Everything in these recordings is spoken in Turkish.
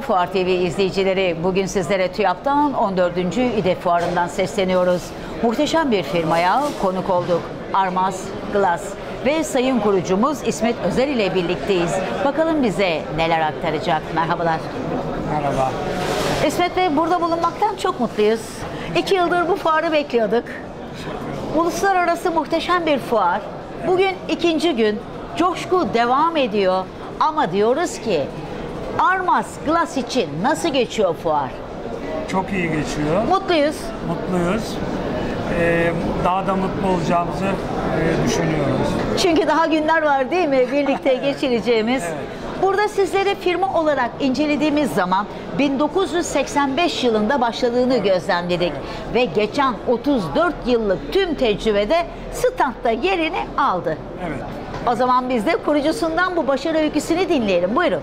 Fuar TV izleyicileri, bugün sizlere TÜYAP'tan 14. İDE Fuarı'ndan sesleniyoruz. Muhteşem bir firmaya konuk olduk. Armas Glass ve sayın kurucumuz İsmet Özel ile birlikteyiz. Bakalım bize neler aktaracak. Merhabalar. Merhaba. İsmet Bey, burada bulunmaktan çok mutluyuz. 2 yıldır bu fuarı bekliyorduk. Uluslararası muhteşem bir fuar. Bugün 2. gün. Coşku devam ediyor. Ama diyoruz ki Armas Glass için nasıl geçiyor fuar? Çok iyi geçiyor. Mutluyuz. Mutluyuz. Daha da mutlu olacağımızı düşünüyoruz. Çünkü daha günler var değil mi? Birlikte geçireceğimiz. Evet. Burada sizleri firma olarak incelediğimiz zaman 1985 yılında başladığını gözlemledik. Ve geçen 34 yıllık tüm tecrübede standta yerini aldı. Evet. O zaman biz de kurucusundan bu başarı öyküsünü dinleyelim. Buyurun.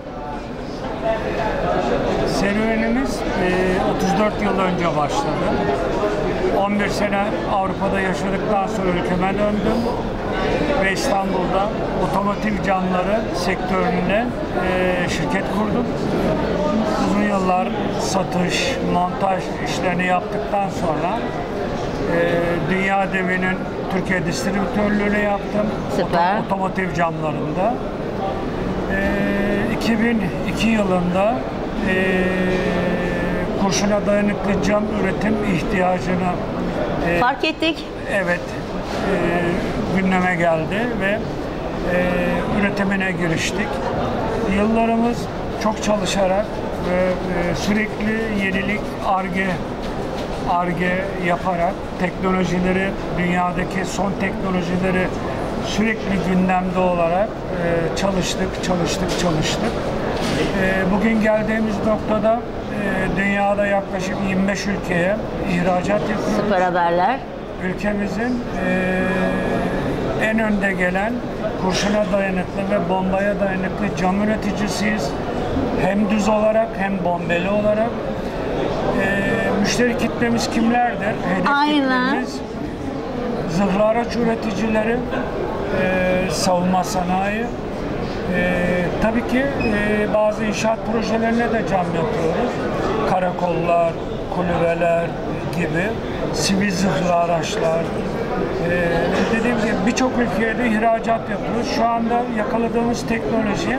Serüvenimiz 34 yıl önce başladı. 11 sene Avrupa'da yaşadıktan sonra ülkeme döndüm ve İstanbul'da otomotiv camları sektöründe şirket kurdum. Uzun yıllar satış, montaj işlerini yaptıktan sonra dünya devinin Türkiye distribütörlüğünü yaptım. Süper. Otomotiv camlarında. 2002 yılında kurşuna dayanıklı cam üretim ihtiyacını Fark ettik. evet gündeme geldi ve üretimine giriştik. Yıllarımız çok çalışarak ve sürekli yenilik, Ar-Ge yaparak teknolojileri, dünyadaki son teknolojileri sürekli gündemde olarak çalıştık. Bugün geldiğimiz noktada dünyada yaklaşık 25 ülkeye ihracat yapıyoruz. Süper haberler. Ülkemizin en önde gelen kurşuna dayanıklı ve bombaya dayanıklı cam üreticisiyiz. Hem düz olarak hem bombeli olarak. Müşteri kitlemiz kimlerdir? Hedef Aynen. kitlemiz zırhlı araç üreticileri, savunma sanayi. Tabii ki bazı inşaat projelerine de cam yapıyoruz. Karakollar, kulübeler gibi, sivil zırhlı araçlar. Dediğim gibi birçok ülkeye de ihracat yapıyoruz. Şu anda yakaladığımız teknoloji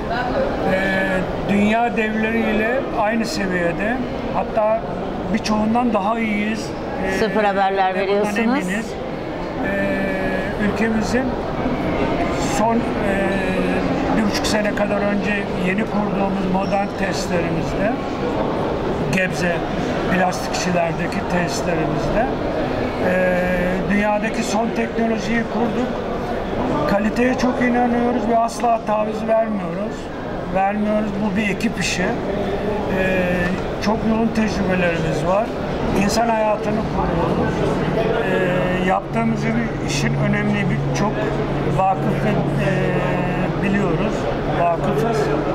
dünya devleriyle aynı seviyede. Hatta birçoğundan daha iyiyiz. Sıfır haberler bundan veriyorsunuz. eminiz. Ülkemizin son 1,5 sene kadar önce yeni kurduğumuz modern testlerimizde, Gebze plastikçilerdeki testlerimizde dünyadaki son teknolojiyi kurduk. Kaliteye çok inanıyoruz ve asla taviz vermiyoruz. Bu bir ekip işi. Çok yoğun tecrübelerimiz var. İnsan hayatını koruyoruz. Yaptığımız işin önemli çok vakıf ve vakıfız.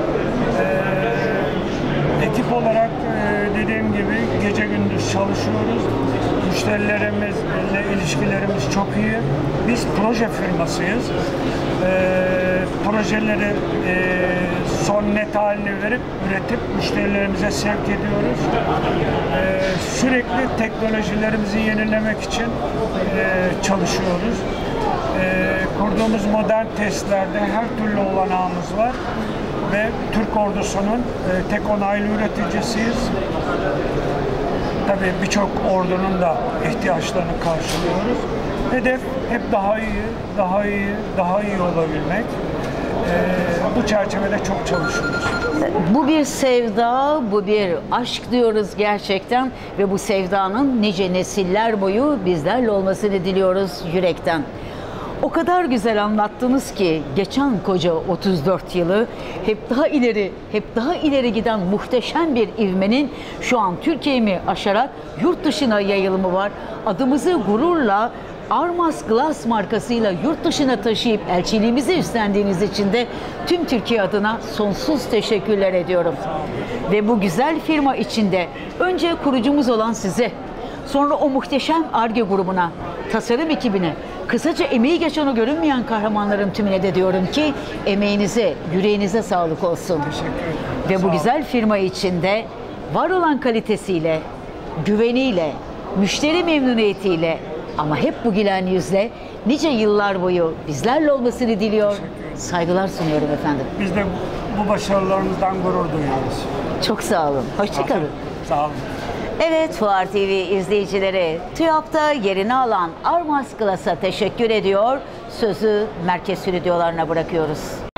Ekip olarak dediğim gibi gece gündüz çalışıyoruz. Müşterilerimizle ilişkilerimiz çok iyi. Biz proje firmasıyız. Projeleri son net halini verip üretip müşterilerimize sevk ediyoruz. Sürekli teknolojilerimizi yenilemek için çalışıyoruz. Kurduğumuz modern testlerde her türlü olanağımız var ve Türk ordusunun tek onaylı üreticisiyiz. Tabii birçok ordunun da ihtiyaçlarını karşılıyoruz. Hedef hep daha iyi olabilmek. Bu çerçevede çok çalışıyoruz. Bu bir sevda, bu bir aşk diyoruz gerçekten ve bu sevdanın nice nesiller boyu bizlerle olmasını diliyoruz yürekten. O kadar güzel anlattınız ki geçen koca 34 yılı hep daha ileri giden muhteşem bir ivmenin şu an Türkiye'mi aşarak yurt dışına yayılımı var. Adımızı gururla Armas Glass markasıyla yurt dışına taşıyıp elçiliğimizi üstlendiğiniz için de tüm Türkiye adına sonsuz teşekkürler ediyorum. Ve bu güzel firma içinde önce kurucumuz olan size, sonra o muhteşem Ar-Ge grubuna, tasarım ekibine, Kısaca emeği geçen o görünmeyen kahramanların tümüne de diyorum ki emeğinize, yüreğinize sağlık olsun. Teşekkür ederim. Ve Sağ bu olun. güzel firma içinde var olan kalitesiyle, güveniyle, müşteri memnuniyetiyle ama hep bu gülen yüzle nice yıllar boyu bizlerle olmasını diliyor. Saygılar sunuyorum efendim. Biz de bu başarılarımızdan gurur duyuyoruz. Çok sağ olun. Hoşçakalın. Sağ olun. Evet, Fuar TV izleyicileri, TÜYAP'ta yerini alan Armas Glass'a teşekkür ediyor. Sözü merkez stüdyolarına bırakıyoruz.